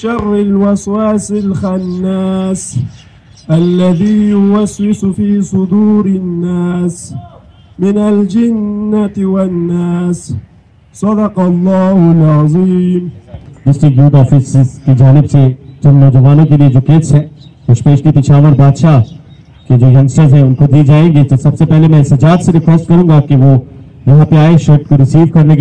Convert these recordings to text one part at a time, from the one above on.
शर्रिल वस्वासिल खन्नास अल्लज़ी युवस्विसु फी सुदूरिन नास मिनल जिन्नति वन नास। सदक़ल्लाहुल अज़ीम। डिस्ट्रिक्ट यूथ ऑफिस की जानिब से जिन नौजवानों के लिए जो किट्स है कुछ पेश की पिछावर बादशाह के जो यंगस्टर्स हैं उनको दी जाएंगी। तो सबसे पहले मैं सजाद से रिक्वेस्ट करूंगा कि वो यहाँ पे आए शर्ट को रिसीव करने के।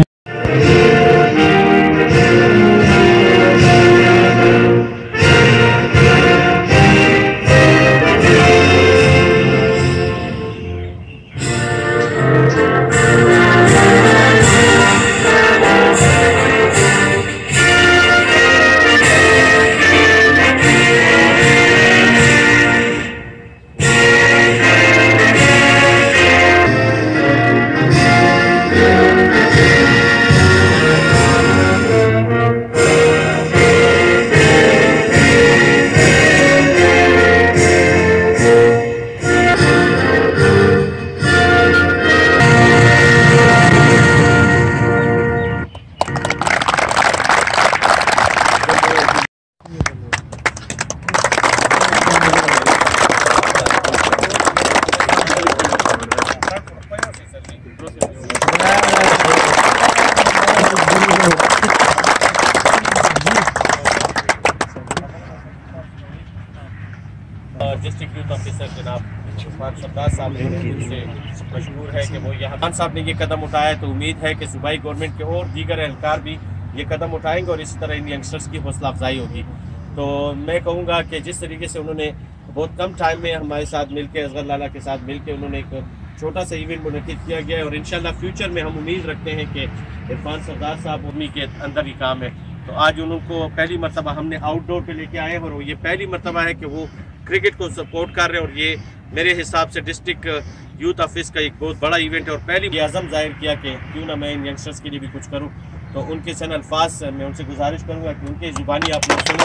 डिस्ट्रिक्ट यूथ ऑफिसर जनाब उस्मान सरदार साहब से मशहूर है कि वो यहाँ खान साहब ने ये कदम उठाया, तो उम्मीद है कि सूबाई गवर्नमेंट के और दीगर एहलकार भी ये कदम उठाएंगे और इसी तरह इन यंगस्टर्स की हौसला अफजाई होगी। तो मैं कहूँगा कि जिस तरीके से उन्होंने बहुत कम टाइम में हमारे साथ मिलकर असगर लाला के साथ मिलकर उन्होंने एक छोटा सा इवेंट मुनक़िद किया गया है और इंशाल्लाह फ्यूचर में हम उम्मीद रखते हैं कि इरफान सरदार साहब उन्हीं के अंदर ही काम है। तो आज उनको पहली मरतबा हमने आउटडोर पे लेके आए हैं और ये पहली मरतबा है कि वो क्रिकेट को सपोर्ट कर रहे हैं और ये मेरे हिसाब से डिस्ट्रिक्ट यूथ ऑफिस का एक बहुत बड़ा इवेंट है और पहली आज़म जाहिर किया कि क्यों ना मैं इन यंगस्टर्स के लिए भी कुछ करूं। तो उनके सन अल्फाज मैं उनसे गुजारिश करूंगा कि उनकी ज़ुबानी आप लोग सुनो।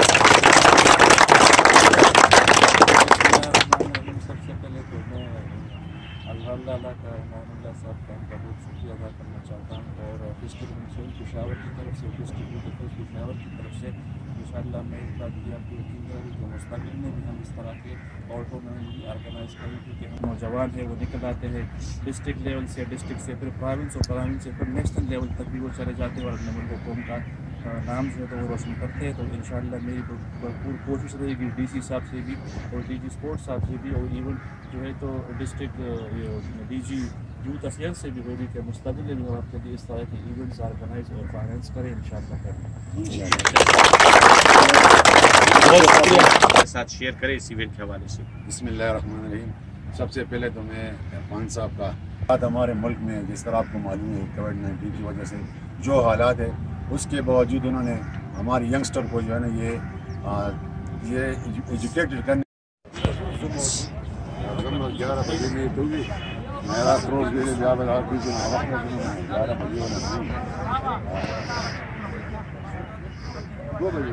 सबसे पहले तो मैं अल्लाह का इमामुल्लाह साहब का उनका बहुत शुक्रिया अदा करना चाहता हूँ और डिस्ट्रिक्ट म्यूनसिपल पेशावर की तरफ से डिस्ट्रिक्ट यूथ ऑफिस पेशावर की तरफ से इंशाअल्लाह मैं इस बात की आपको यकीन है कि मुस्तक़बिल में भी हम इस तरह के और टूर्नामेंट ऑर्गेनाइज करें, क्योंकि हम नौजवान हैं वो निकल आते हैं डिस्ट्रिक्ट लेवल से, डिस्ट्रिक्ट से फिर प्रोविंस और प्रोविंस से फिर नेशनल लेवल तक भी वो चले जाते हैं और अपने मुल्क कौम का नाम जो है तो वो रोशन करते हैं। तो इंशाअल्लाह मेरी भरपूर कोशिश रहेगी डीसी साहब से भी और डीजी स्पोर्ट्स साहब से भी और इवन जो है तो डिस्ट्रिक्ट डीजी यूथ अफेयर्स से भी होगी कि मुस्तक़बिल में हम आपके लिए इस तरह के इवेंट्स ऑर्गेनाइज और फाइनेंस करें इंशाअल्लाह साथ शेयर करें इस इवेंट के हवाले से। बिस्मिल्लाहिर्रहमानिर्रहीम। सबसे पहले तो मैं इरफान साहब का बात हमारे मुल्क में जिस तरह आपको मालूम है कोविड-19 की वजह से जो हालात है उसके बावजूद उन्होंने हमारे यंगस्टर को जो है ना ये एजुकेटेड करने 11 बजे में तो भी मेरा रोज मेरे 11 बजे 2 बजे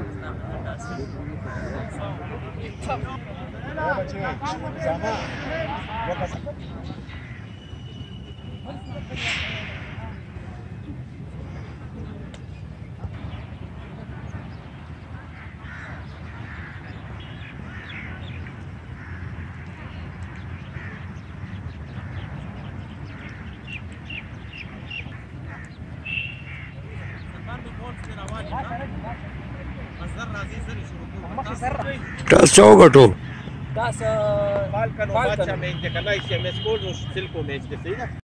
Tas चौगटो Tas Balkan o Bacha में करना इसी में स्कोर जो सिल्को में इसके सही ना।